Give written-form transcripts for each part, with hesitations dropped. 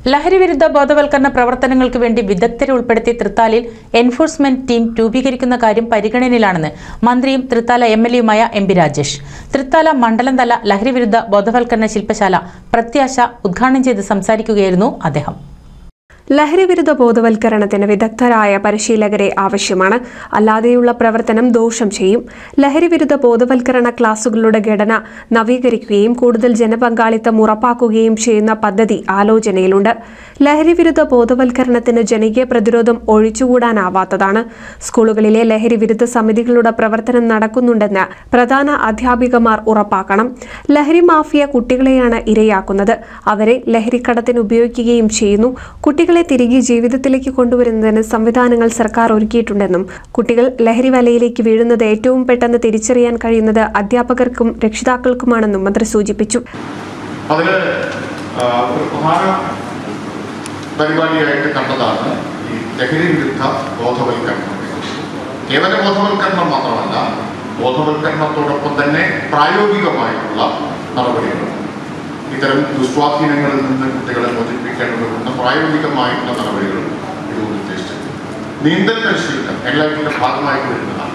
ലഹരിവിരുദ്ധ ബോധവൽക്കരണ പ്രവർത്തനങ്ങൾക്ക് വേണ്ടി വിദഗ്ധരെ ഉൾപ്പെടുത്തി തൃത്താലയിൽ എൻഫോഴ്സ്മെന്റ് ടീം രൂപീകരിക്കുന്ന കാര്യം പരിഗണനയിലാണെന്ന് മന്ത്രിയും തൃത്താല എംഎൽഎയുമായ എം.പി. രാജേഷ്. തൃത്താല മണ്ഡലം തല ലഹരിവിരുദ്ധ ബോധവൽക്കരണ ശില്പശാല പ്രത്യാശ ഉദ്ഘാടനം ചെയ്ത് സംസാരിക്കുകയായിരുന്നു അദ്ദേഹം. ലഹരിവിരുദ്ധ ബോധവൽക്കരണത്തിന് വിദഗ്ധരായ പരിശീലകരെ ആവശ്യമാണ്. അല്ലാതെയുള്ള പ്രവർത്തനം ദോഷം ചെയ്യും. ലഹരിവിരുദ്ധ ബോധവൽക്കരണ ക്ലാസുകളുടെ ഘടന നവീകരിക്കുകയും കൂടുതൽ ജനപങ്കാളിത്തം ഉറപ്പാക്കുകയും ചെയ്യുന്ന പദ്ധതി ആലോചനയിലുണ്ട്. ലഹരിവിരുദ്ധ ബോധവൽക്കരണത്തിന് ജനകീയ പ്രതിരോധം ഒഴിച്ചുകൂടാനാവാത്തതാണ്. സ്കൂളുകളിലെ ലഹരിവിരുദ്ധ സമിതികളുടെ പ്രവർത്തനം നടക്കുന്നുണ്ടെന്ന് പ്രധാന അധ്യാപികമാർ ഉറപ്പാക്കണം. ലഹരി മാഫിയ കുട്ടികളെയാണ് ഇരയാക്കുന്നത്. അവരെ ലഹരിക്കടത്തിന് ഉപയോഗിക്കുകയും ചെയ്യുന്നു. കുട്ടികളെ തിരികെ ജീവിതത്തിലേക്ക് കൊണ്ടുവരുന്നതിന് സംവിധാനങ്ങൾ സർക്കാർ ഒരുക്കിയിട്ടുണ്ടെന്നും കുട്ടികൾ ലഹരി വലയിലേക്ക് വീഴുന്നത് ഏറ്റവും പെട്ടെന്ന് തിരിച്ചറിയാൻ കഴിയുന്നത് അധ്യാപകർക്കും രക്ഷിതാക്കൾക്കുമാണെന്നും മന്ത്രി സൂചിപ്പിച്ചു. പരിപാടിയായിട്ട് കണ്ടതാണ് ഈ ലഹരി വിരുദ്ധ ബോധവൽക്കരണം. കേവല ബോധവൽക്കരണം മാത്രമല്ല, ബോധവൽക്കരണത്തോടൊപ്പം തന്നെ പ്രായോഗികമായിട്ടുള്ള നടപടികൾ. ഇത്തരം ദുസ്വാധീനങ്ങളിൽ നിന്ന് കുട്ടികളെ മോചിപ്പിക്കേണ്ടതുകൊണ്ട് പ്രായോഗികമായിട്ടുള്ള നടപടികൾ ഇതുകൊണ്ട് ഉദ്ദേശിച്ചത്. നീന്തൽ പരിശീലനം എല്ലാവരുടെ ഭാഗമായിട്ട് വരുന്നതാണ്.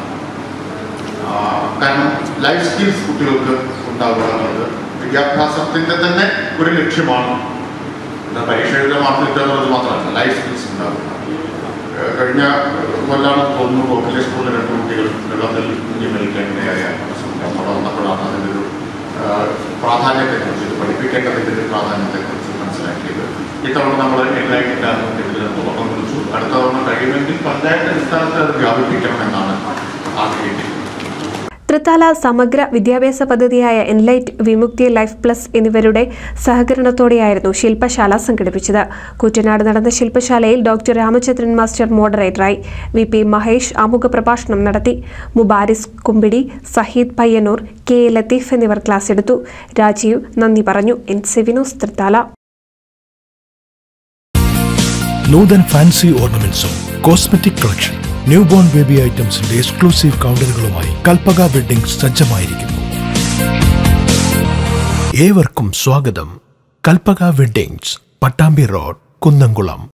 കാരണം ലൈഫ് സ്കിൽസ് കുട്ടികൾക്ക് ഉണ്ടാവുക എന്നുള്ളത് വിദ്യാഭ്യാസത്തിൻ്റെ തന്നെ ഒരു ലക്ഷ്യമാണ്. പരീക്ഷയുടെ മാത്രം എന്നുള്ളത് മാത്രമല്ല, ലൈഫ് സ്കിൽസ് ഉണ്ടാവുക. കഴിഞ്ഞ കൊല്ലാണ് തോന്നുന്നു ഗോകുല സ്കൂളിലെ 2 കുട്ടികൾ വെള്ളത്തിൽ കുഞ്ഞു മരിക്കാനിടയായ അവിടെ വന്നപ്പോഴാണ് അതിൻ്റെ ഒരു പ്രാധാന്യത്തെക്കുറിച്ച്, പഠിപ്പിക്കേണ്ടതിൻ്റെ ഒരു പ്രാധാന്യത്തെക്കുറിച്ച് മനസ്സിലാക്കിയത്. ഇത്തവണ നമ്മൾ എൻലൈറ്റിൻ്റെ തുടക്കം കുറിച്ചു. അടുത്ത തവണ കഴിയുമെങ്കിൽ പഞ്ചായത്ത് അടിസ്ഥാനത്തിൽ അത് വ്യാപിപ്പിക്കണമെന്നാണ് ആഗ്രഹിക്കുന്നത്. തൃത്താല സമഗ്ര വിദ്യാഭ്യാസ പദ്ധതിയായ എൻലൈറ്റ്, വിമുക്തി, ലൈഫ് പ്ലസ് എന്നിവരുടെ സഹകരണത്തോടെയായിരുന്നു ശില്പശാല സംഘടിപ്പിച്ചത്. കുട്ടനാട് നടന്ന ശില്പശാലയിൽ ഡോക്ടർ രാമചന്ദ്രൻ മാസ്റ്റർ മോഡറേറ്ററായി. വി.പി. മഹേഷ് ആമുഖ പ്രഭാഷണം നടത്തി. മുബാരിസ് കുമ്പിടി, സഹീദ് പയ്യന്നൂർ, കെ. ലത്തീഫ് എന്നിവർ ക്ലാസ് എടുത്തു. രാജീവ് നന്ദി പറഞ്ഞു. NCV news Thrithala. Nuthan fancy ഓർണമെന്റ്സും cosmetic collection, new born baby ഐറ്റംസിന്റെ എക്സ്ക്ലൂസീവ് കൗണ്ടറുകളുമായി കൽപ്പക വെഡ്ഡിംഗ്സ് സജ്ജമായിരിക്കുന്നു. ഏവർക്കും സ്വാഗതം. Kalpaka weddings, Pattambi road, Kunnamkulam.